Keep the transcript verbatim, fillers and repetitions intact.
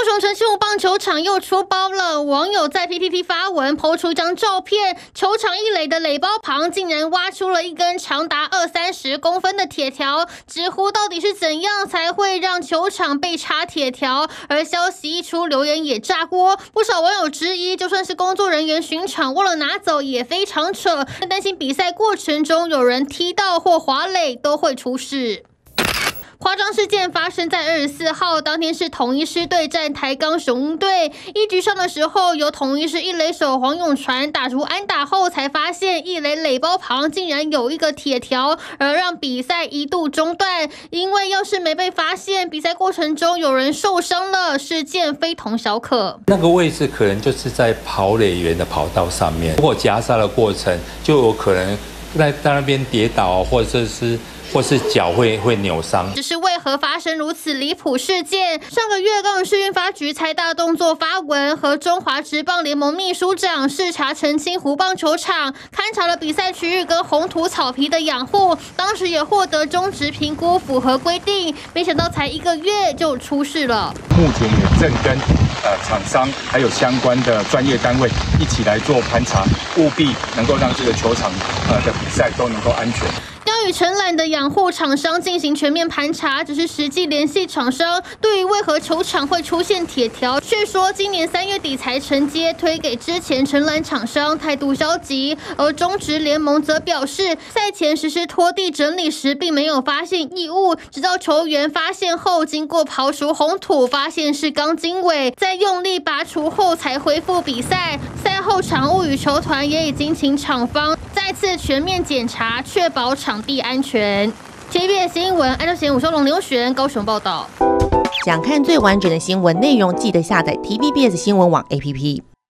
高雄澄清湖棒球场又出包了，网友在 P T T 发文抛出一张照片，球场一垒的垒包旁竟然挖出了一根长达二三十公分的铁条，直呼到底是怎样才会让球场被插铁条？而消息一出，留言也炸锅，不少网友质疑，就算是工作人员巡场忘了拿走也非常扯，担心比赛过程中有人踢到或滑垒都会出事。夸张事件发生在二十四号，当天是统一狮对战台钢雄鹰队。一局上的时候，由统一狮一垒手黄永传打出安打后，才发现一垒垒包旁竟然有一个铁条，而让比赛一度中断。因为要是没被发现，比赛过程中有人受伤了，事件非同小可。 那个位置可能就是在跑垒员的跑道上面，如果夹杀的过程，就有可能在在那边跌倒，或者是。或是脚会会扭伤， 只是为何发生如此离谱事件？上个月，高雄市运发局才大动作发文，和中华职棒联盟秘书长视察澄清湖棒球场，勘察了比赛区域跟红土草皮的养护，当时也获得中职评估符合规定，没想到才一个月就出事了。 目前也正跟呃厂商还有相关的专业单位一起来做盘查，务必能够让这个球场呃的比赛都能够安全。 要与承揽的养护厂商进行全面盘查，只是实际联系厂商，对于为何球场会出现铁条，却说今年三月底才承接，推给之前承揽厂商，态度消极。而中职联盟则表示，赛前实施拖地整理时，并没有发现异物，直到球员发现后，经过刨除红土，发现是钢筋尾，在用力拔除后才恢复比赛。赛后场务与球团也已经请厂方再次全面检查，确保场地安全。T V B S 新闻，按照贤武收龙刘璇高雄报道。 想看最完整的新闻内容，记得下载 T V B S 新闻网 A P P。